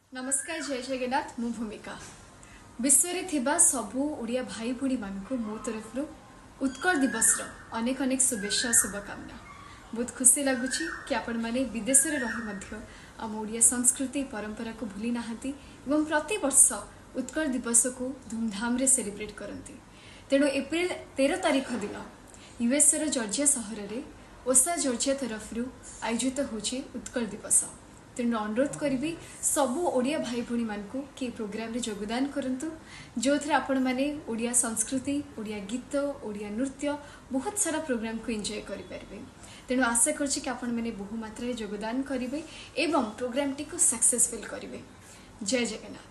नमस्कार जय जगन्नाथ मु भूमिका विश्व रे थिबा सबु ओडिया भाई भूणी मानकु मो तरफ उत्कल दिवस अनेक अनेक शुभेच्छा शुभकामना। बहुत खुशी लगुच कि आपण मैंने विदेश में रही मध्य आम ओडिया संस्कृति परंपरा को भूली नाहांती एवं प्रति वर्ष उत्कल दिवस को धूमधाम रे सेलिब्रेट करती। तेणु एप्रिल 13 तारिख दिन यूएस जॉर्जिया सहर में ओसा जॉर्जिया तरफ आयोजित होची उत्कल दिवस। तेणु अनुरोध करी सबू ओडिया भाई भूणी मानकु कि प्रोग्राम रे योगदान करंतु जो थे आपण माने ओडिया संस्कृति ओडिया गीत ओडिया नृत्य बहुत सारा प्रोग्राम को एंजॉय करि परिबे। तेणु आशा करछि कि आपण माने बहु मात्रा रे योगदान करिवे एवं प्रोग्राम टी को सक्सेसफुल करिवे। जय जगन्नाथ।